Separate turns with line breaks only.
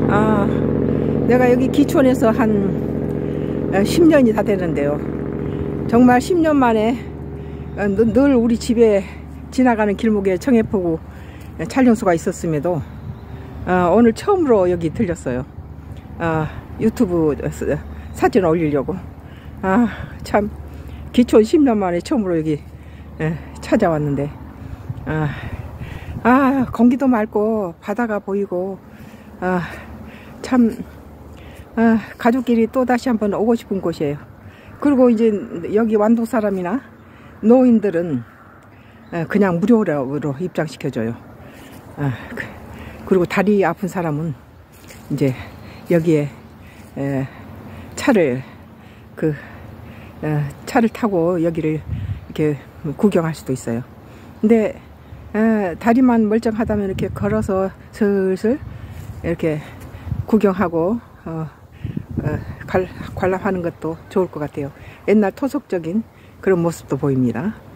아, 내가 여기 기촌에서 한 10년이 다 되는데요. 정말 10년 만에 늘 우리 집에 지나가는 길목에 청해포구 촬영소가 있었음에도 오늘 처음으로 여기 들렸어요. 유튜브 사진 올리려고. 참 기촌 10년 만에 처음으로 여기 찾아왔는데 공기도 맑고 바다가 보이고 참 가족끼리 또 다시 한번 오고 싶은 곳이에요. 그리고 이제 여기 완도 사람이나 노인들은 그냥 무료로 입장시켜줘요. 그리고 다리 아픈 사람은 이제 여기에 차를 타고 여기를 이렇게 구경할 수도 있어요. 근데 다리만 멀쩡하다면 이렇게 걸어서 슬슬 이렇게 구경하고 관람하는 것도 좋을 것 같아요. 옛날 토속적인 그런 모습도 보입니다.